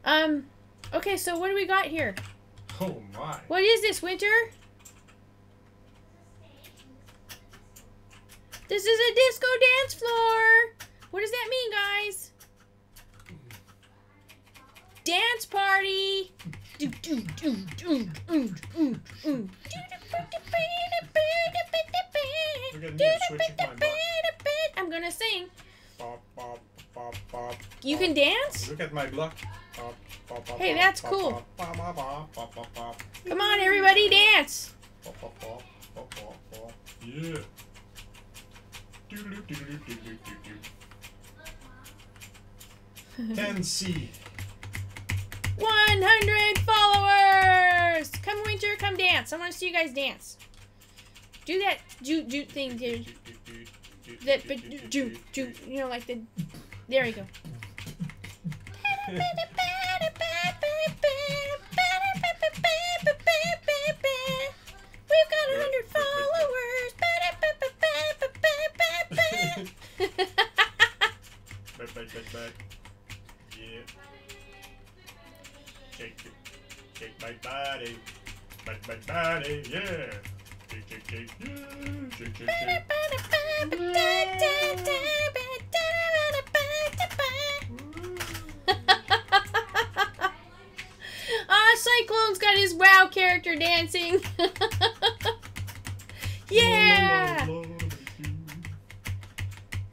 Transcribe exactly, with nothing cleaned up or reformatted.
Um, okay, so what do we got here? Oh my. What is this, Winter? This is a disco dance floor. What does that mean, guys? Dance party. We're gonna need a switch in my butt. I'm gonna sing. Bop, bop, bop, bop, You bop. can dance? Look at my block. Bop, bop, bop, Hey, bop, that's bop, cool. bop, bop, bop, bop, bop, bop, bop. Come on, everybody, dance. Bop, bop, bop, bop, bop, bop. Yeah. Doodaloo, doodaloo, doodaloo, doodaloo. ten C. one hundred followers. Come, Winter, come dance. I want to see you guys dance. Do that jute jute thing, dude. That but jute jute, you know, like the. There you go. We've got a hundred followers. Back, back, back, back. Yeah. Shake it. Shake my body. Shake my body, yeah. Shake, shake, shake, yeah. Shake, shake, shake. Ah, Cyclone's got his WoW character dancing.